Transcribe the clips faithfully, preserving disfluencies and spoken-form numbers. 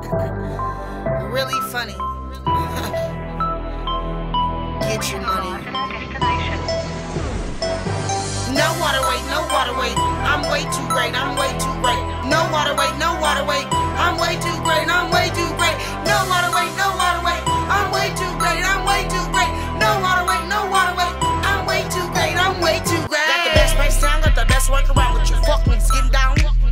Really funny. Get your money. No waterway, no waterway. I'm way too great, I'm way too great. No waterway, no waterway. I'm way too great, I'm way too great. No waterway, no waterway. I'm way too great, I'm way too great. No waterway, no waterway. I'm way too great, I'm way too great. Got the best price down, got the best workaround, but you fuck niggas getting down.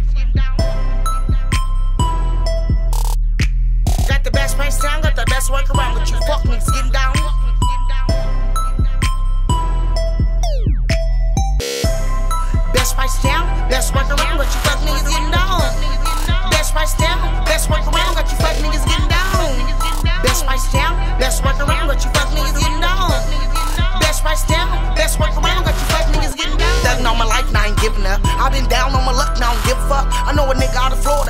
Got the best price down, got the best workaround, but you fuck niggas getting down. Best price down, best workaround, but you fuck niggas getting down. Best price down, best workaround, but you fuck niggas getting down. Best price down, best workaround, but you fuck niggas getting down. Best price down, best workaround, but you fuck niggas getting down. Thuggin' all my life, now I ain't giving up. I been down on my luck, now I don't give a fuck. I know a nigga out of Florida